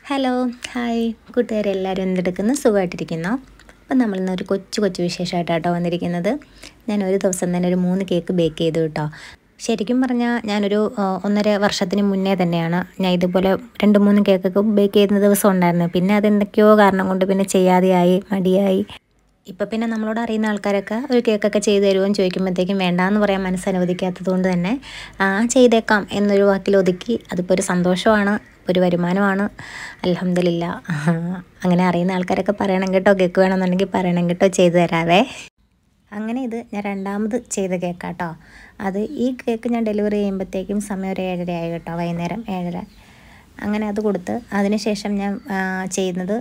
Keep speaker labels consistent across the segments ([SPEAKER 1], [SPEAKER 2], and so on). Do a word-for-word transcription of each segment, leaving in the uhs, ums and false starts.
[SPEAKER 1] Hello hi കൂട്ടുകാരെല്ലാവരും എന്തെടുക്കുന്നു സുഖമായിട്ടിരിക്കുന്നോ? അപ്പം നമ്മളിന്നൊരു കൊച്ചു കൊച്ചു വിശേഷമായിട്ടാട്ടോ വന്നിരിക്കുന്നത്. ഞാൻ ഒരു ദിവസം തന്നെ ഒരു മൂന്ന് കേക്ക് ബേക്ക് ചെയ്തു കേട്ടോ. ശരിക്കും പറഞ്ഞാൽ ഞാനൊരു ഒന്നര വർഷത്തിന് മുന്നേ തന്നെയാണ് ഞാൻ ഇതുപോലെ രണ്ട് മൂന്ന് കേക്കൊക്കെ ബേക്ക് ചെയ്യുന്ന ദിവസം ഉണ്ടായിരുന്നത്. പിന്നെ അതെന്തൊക്കെയോ കാരണം കൊണ്ട് പിന്നെ ചെയ്യാതെയായി, മടിയായി. ഇപ്പം പിന്നെ നമ്മളോട് അറിയുന്ന ആൾക്കാരൊക്കെ ഒരു കേക്കൊക്കെ ചെയ്ത് തരുമെന്ന് ചോദിക്കുമ്പോഴത്തേക്കും വേണ്ടാന്ന് പറയാൻ മനസ്സനുവദിക്കാത്തത് കൊണ്ട് തന്നെ ആ ചെയ്തേക്കാം എന്നൊരു വാക്കിൽ ഒതുക്കി. അതിപ്പോൾ ഒരു സന്തോഷമാണ്, ഒരു വരുമാനമാണ്. അൽഹംദുലില്ലാ. അങ്ങനെ അറിയുന്ന ആൾക്കാരൊക്കെ പറയണം കേട്ടോ, കേക്ക് വേണമെന്നുണ്ടെങ്കിൽ പറയണം കേട്ടോ, ചെയ്തു തരാവേ. അങ്ങനെ ഇത് ഞാൻ രണ്ടാമത് ചെയ്ത കേക്കാട്ടോ. അത് ഈ കേക്ക് ഞാൻ ഡെലിവറി ചെയ്യുമ്പോഴത്തേക്കും സമയം ഒരു ഏഴര ആയി കേട്ടോ, വൈകുന്നേരം ഏഴര. അങ്ങനെ അത് കൊടുത്ത് അതിന് ശേഷം ഞാൻ ചെയ്യുന്നത്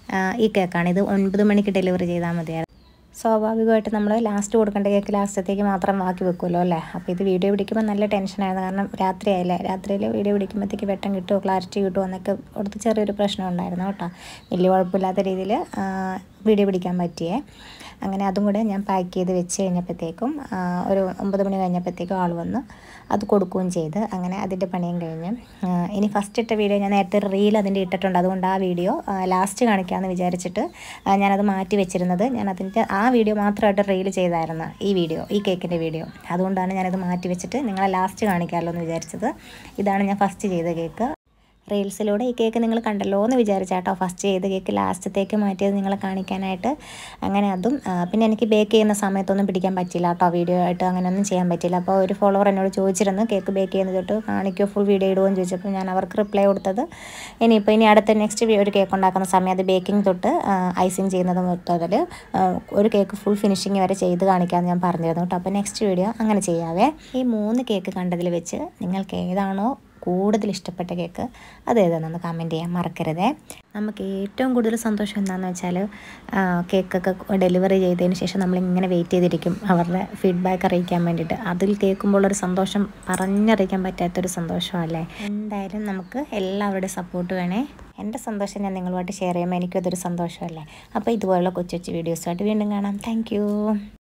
[SPEAKER 1] ഈ കേക്കാണ്. ഇത് ഒൻപത് മണിക്ക് ഡെലിവറി ചെയ്താൽ മതിയായിരുന്നു. സ്വാഭാവികമായിട്ട് നമ്മൾ ലാസ്റ്റ് കൊടുക്കേണ്ട കേക്ക് ലാസ്റ്റത്തേക്ക് മാത്രം ബാക്കി വെക്കുമല്ലോ അല്ലേ. അപ്പോൾ ഇത് വീഡിയോ പിടിക്കുമ്പോൾ നല്ല ടെൻഷനായിരുന്നു. കാരണം രാത്രിയായില്ലേ, രാത്രിയിൽ വീഡിയോ പിടിക്കുമ്പോഴത്തേക്ക് വെട്ടം കിട്ടുമോ, ക്ലാരിറ്റി കിട്ടുമോ എന്നൊക്കെ കൊടുത്ത് ചെറിയൊരു പ്രശ്നം ഉണ്ടായിരുന്നു കേട്ടോ. വലിയ കുഴപ്പമില്ലാത്ത രീതിയിൽ വീഡിയോ പിടിക്കാൻ പറ്റിയേ. അങ്ങനെ അതും കൂടെ ഞാൻ പാക്ക് ചെയ്ത് വെച്ച് കഴിഞ്ഞപ്പോഴത്തേക്കും ഒരു ഒമ്പത് മണി കഴിഞ്ഞപ്പോഴത്തേക്കും ആൾ വന്ന് അത് കൊടുക്കുകയും ചെയ്ത്. അങ്ങനെ അതിൻ്റെ പണിയും കഴിഞ്ഞ് ഇനി ഫസ്റ്റ് ഇട്ട വീഡിയോ ഞാൻ നേരത്തെ റീൽ അതിൻ്റെ ഇട്ടിട്ടുണ്ട്. അതുകൊണ്ട് ആ വീഡിയോ ലാസ്റ്റ് കാണിക്കാമെന്ന് വിചാരിച്ചിട്ട് ഞാനത് മാറ്റി വെച്ചിരുന്നത്. ഞാൻ അതിൻ്റെ ആ വീഡിയോ മാത്രമായിട്ട് റീൽ ചെയ്തായിരുന്നു ഈ വീഡിയോ, ഈ കേക്കിൻ്റെ വീഡിയോ. അതുകൊണ്ടാണ് ഞാനത് മാറ്റി വെച്ചിട്ട് നിങ്ങളെ ലാസ്റ്റ് കാണിക്കാമല്ലോ എന്ന് വിചാരിച്ചത്. ഇതാണ് ഞാൻ ഫസ്റ്റ് ചെയ്ത കേക്ക്. റീൽസിലൂടെ ഈ കേക്ക് നിങ്ങൾ കണ്ടല്ലോ എന്ന് വിചാരിച്ചാട്ടോ ഫസ്റ്റ് ചെയ്ത കേക്ക് ലാസ്റ്റത്തേക്ക് മാറ്റിയത് നിങ്ങളെ കാണിക്കാനായിട്ട്. അങ്ങനെ അതും പിന്നെ എനിക്ക് ബേക്ക് ചെയ്യുന്ന സമയത്തൊന്നും പിടിക്കാൻ പറ്റില്ല കേട്ടോ, വീഡിയോ ആയിട്ട് അങ്ങനെയൊന്നും ചെയ്യാൻ പറ്റില്ല. അപ്പോൾ ഒരു ഫോളോവർ എന്നോട് ചോദിച്ചിരുന്നു കേക്ക് ബേക്ക് ചെയ്യുന്നത് തൊട്ട് കാണിക്കോ, ഫുൾ വീഡിയോ ഇടുമോ എന്ന് ചോദിച്ചപ്പോൾ ഞാൻ അവർക്ക് റിപ്ലൈ കൊടുത്തത് ഇനിയിപ്പോൾ ഇനി അടുത്ത നെക്സ്റ്റ് ഒരു കേക്ക് ഉണ്ടാക്കുന്ന സമയം അത് ബേക്കിംഗ് തൊട്ട് ഐസിങ് ചെയ്യുന്നത് മുതൽ ഒരു കേക്ക് ഫുൾ ഫിനിഷിങ് വരെ ചെയ്ത് കാണിക്കാമെന്ന് ഞാൻ പറഞ്ഞിരുന്നു കേട്ടോ. അപ്പോൾ നെക്സ്റ്റ് വീഡിയോ അങ്ങനെ ചെയ്യാവേ. ഈ മൂന്ന് കേക്ക് കണ്ടതിൽ വെച്ച് നിങ്ങൾക്ക് ഏതാണോ കൂടുതൽ ഇഷ്ടപ്പെട്ട കേക്ക് അതേതാണെന്ന് കമൻറ്റ് ചെയ്യാൻ മറക്കരുതേ. നമുക്ക് ഏറ്റവും കൂടുതൽ സന്തോഷം എന്താണെന്ന് വെച്ചാൽ കേക്കൊക്കെ ഡെലിവറി ചെയ്തതിന് ശേഷം നമ്മളിങ്ങനെ വെയിറ്റ് ചെയ്തിരിക്കും അവരുടെ ഫീഡ്ബാക്ക് അറിയിക്കാൻ വേണ്ടിയിട്ട്. അതിൽ കേൾക്കുമ്പോഴൊരു സന്തോഷം പറഞ്ഞറിയിക്കാൻ പറ്റാത്തൊരു സന്തോഷമല്ലേ. എന്തായാലും നമുക്ക് എല്ലാവരുടെയും സപ്പോർട്ട് വേണേ. എൻ്റെ സന്തോഷം ഞാൻ നിങ്ങളുമായിട്ട് ഷെയർ ചെയ്യുമ്പോൾ എനിക്കും അതൊരു സന്തോഷമല്ലേ. അപ്പോൾ ഇതുപോലുള്ള കൊച്ചു കൊച്ചു വീഡിയോസുമായിട്ട് വീണ്ടും കാണാം. താങ്ക്